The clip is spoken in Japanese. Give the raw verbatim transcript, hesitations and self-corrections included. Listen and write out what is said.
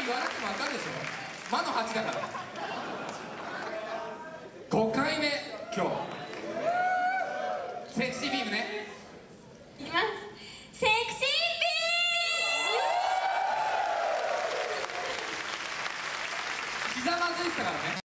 言わなくても分かるでしょ。魔のはちだから。ごかいめ今日セクシービームね。 いきます。セクシービーム。 ひざまずいてたからね。